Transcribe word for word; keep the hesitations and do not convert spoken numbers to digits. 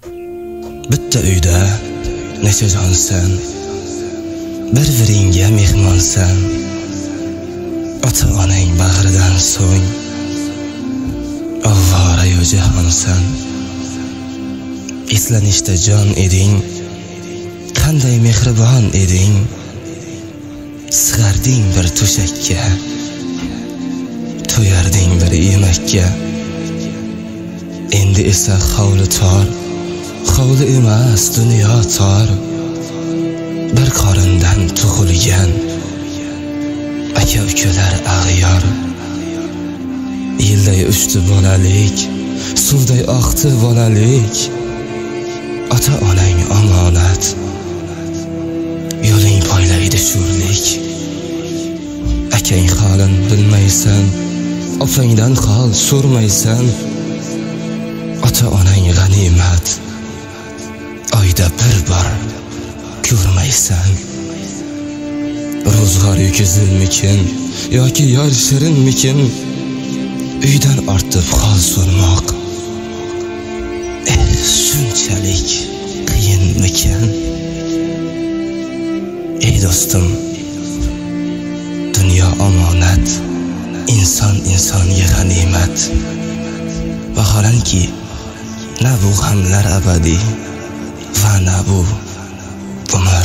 Bitta uyda necha jonsan, bir-biringga mehmonsan. Ota-onang bag'ridan so'ng avvora yo jahonsan. Eslanishda jon eding, qanday mehribon eding. Sig'arding bir to'shakka, to'yarding bir yemakka. Endi esa hovli tor, hovli emas dunyo tor. Bir qorindan tug'ilgan aka-ukalar ag'yor. Yilday uchdi bolalik, suvday oqdi bolalik. Ota-onang omonat, yo'ling poylaydi sho'rlik. Akang holin bilmaysan, opangdan hol so'rmaysan. Ota-onang g'animat, oyda bir bor ko'rmaysan. Ro'zg'or yuki zulmikin yoki yor shirinmikin, uydan ortib hol so'rmoq eh shunchalik qiyinmikin? Ey do'stim, dunyo omonat, inson insonga g'animat. Vaholanki na bu g'amlar abadiy va na bu umr